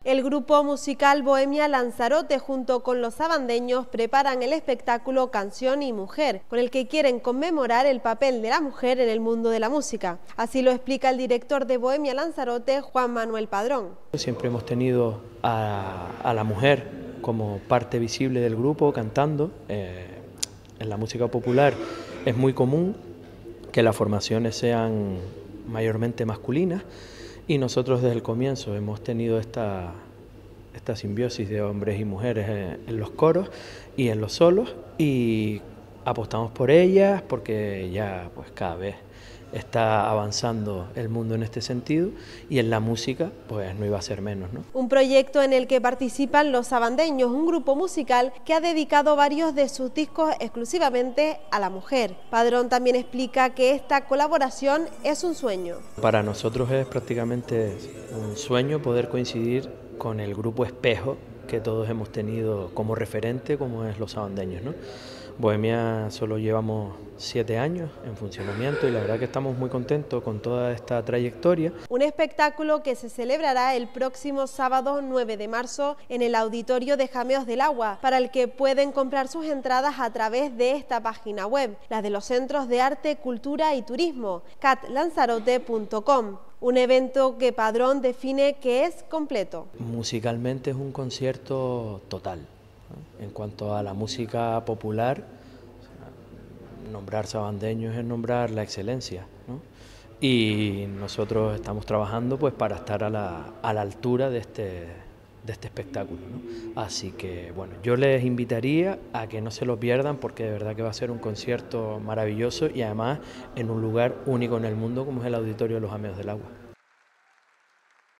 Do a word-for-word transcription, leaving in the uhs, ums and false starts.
El grupo musical Bohemia Lanzarote junto con los sabandeños preparan el espectáculo Canción y Mujer, con el que quieren conmemorar el papel de la mujer en el mundo de la música. Así lo explica el director de Bohemia Lanzarote, Juan Manuel Padrón. Siempre hemos tenido a, a la mujer como parte visible del grupo cantando. Eh, en la música popular es muy común que las formaciones sean mayormente masculinas, y nosotros desde el comienzo hemos tenido esta, esta simbiosis de hombres y mujeres en, en los coros y en los solos, y apostamos por ellas porque ya pues cada vez está avanzando el mundo en este sentido, y en la música pues no iba a ser menos, ¿no? Un proyecto en el que participan los sabandeños, un grupo musical que ha dedicado varios de sus discos exclusivamente a la mujer. Padrón también explica que esta colaboración es un sueño. Para nosotros es prácticamente un sueño poder coincidir con el grupo espejo que todos hemos tenido como referente, como es los sabandeños, ¿no? Bohemia solo llevamos siete años en funcionamiento y la verdad que estamos muy contentos con toda esta trayectoria. Un espectáculo que se celebrará el próximo sábado nueve de marzo en el auditorio de Jameos del Agua, para el que pueden comprar sus entradas a través de esta página web, la de los Centros de Arte, Cultura y Turismo, cat lanzarote punto com. Un evento que Padrón define que es completo. Musicalmente es un concierto total. En cuanto a la música popular, nombrar sabandeños es nombrar la excelencia, ¿no? Y nosotros estamos trabajando pues para estar a la, a la altura de este, de este espectáculo, ¿no? Así que bueno, yo les invitaría a que no se lo pierdan, porque de verdad que va a ser un concierto maravilloso y además en un lugar único en el mundo como es el Auditorio de los Jameos del Agua.